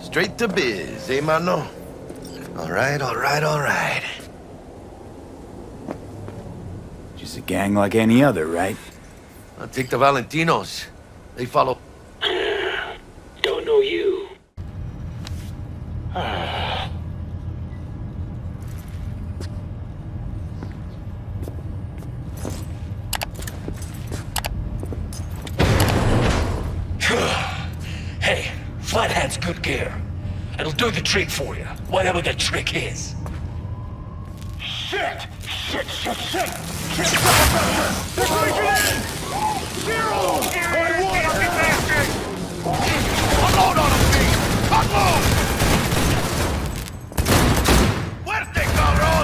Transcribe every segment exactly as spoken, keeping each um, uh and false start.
Straight to biz, eh, mano? All right, all right, all right. Just a gang like any other, right? I'll take the Valentinos. They follow... Don't know you. Hey, Flathead's good gear. It'll do the trick for you, whatever the trick is. Shit! Shit, shit, shit! Shit! They're breaking in! Zero! Point one! Unload on them, Pete! Unload! Fuerte, cabrón!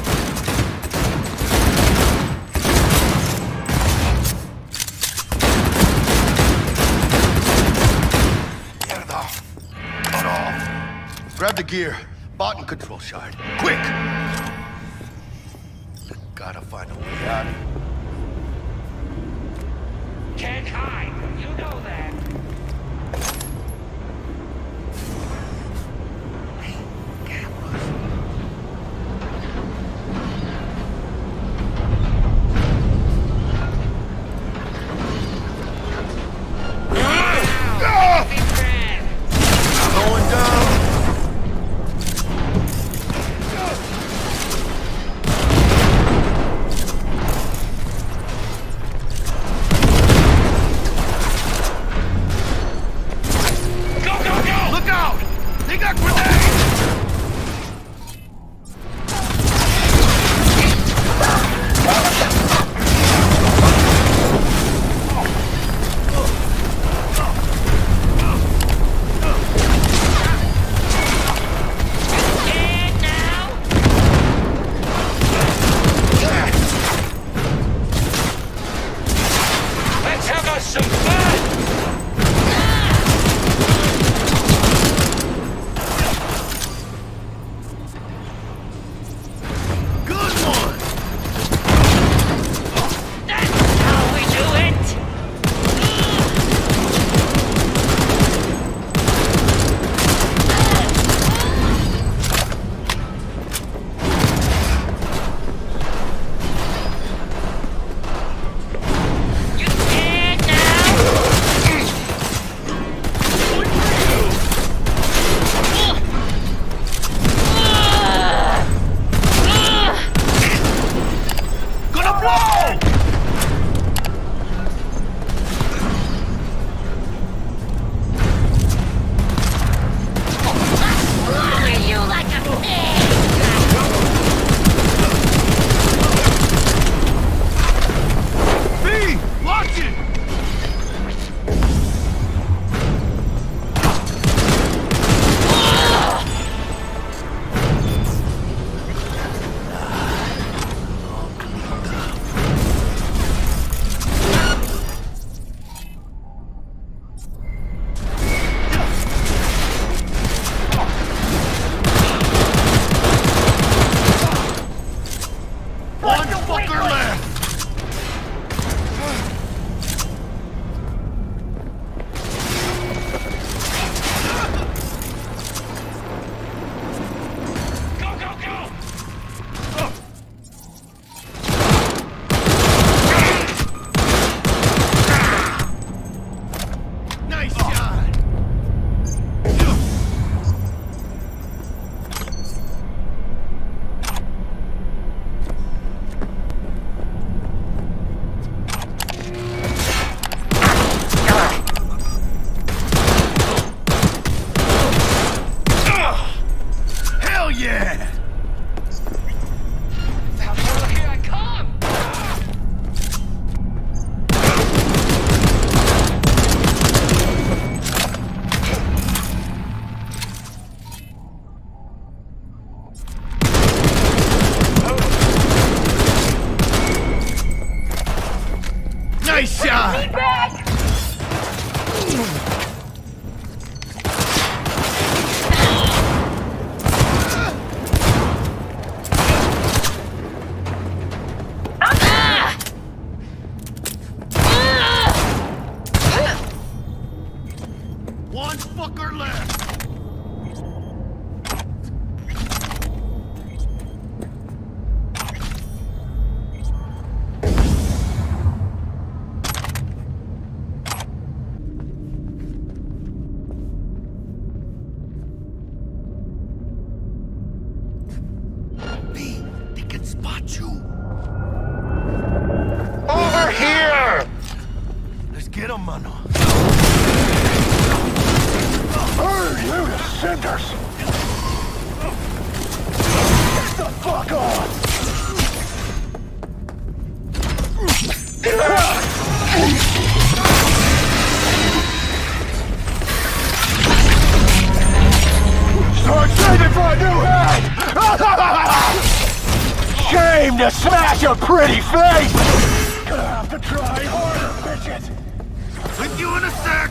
Mierda! Cut off. Grab the gear. Bot and control shard. Quick! Gotta find a way out. Can't hide, you know that. Going down. Nice shot! One fucker left! mano. Burn you to cinders! Get the fuck on! Start saving for a new head! Shame to smash a pretty face! Gonna have to try harder, bitches! With you in a sec!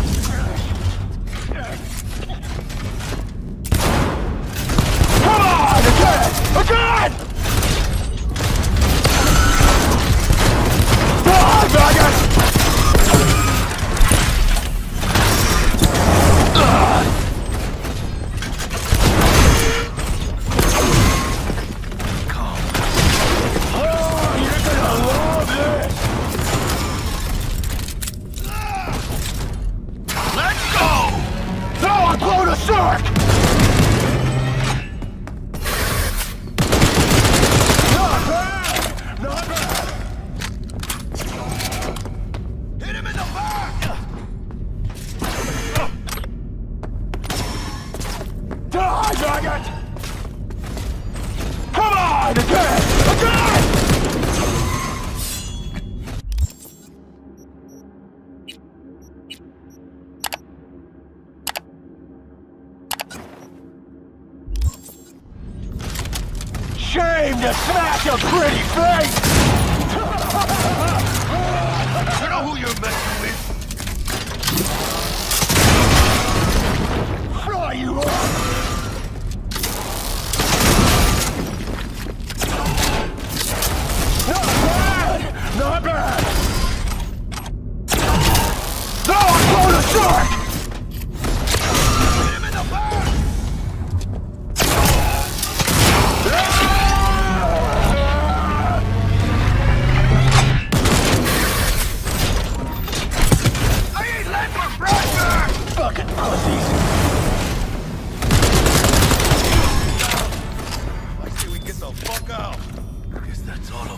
Come on! Again! Again! Die, maggot! Shark! Not bad! Not bad! Hit him in the back! Die, maggot! Come on! Again! Again! Shame to smash a pretty face! You know who you're messing with? Fry you up! Not bad! Not bad! No, I'm going to shark! Hit him in the back! Fucking pussies! I say we get the fuck out. Guess that's all of